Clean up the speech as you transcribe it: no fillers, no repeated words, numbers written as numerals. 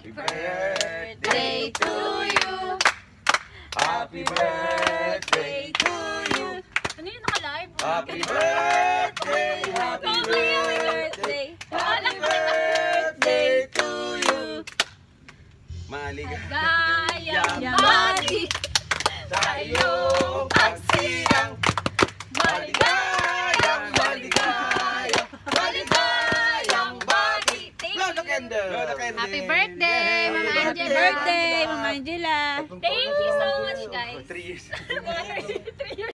birthday to you. Happy birthday to you. Ano yun naka-live? Happy birthday, happy birthday, happy birthday to you. Maligayang bati tayo pagsiyang. Maligayang, maligayang, maligayang bati. Blow the candle. Happy birthday, Mama Angela. Happy birthday, Mama Angela. Thank you so much, guys. 3 years. 3 years.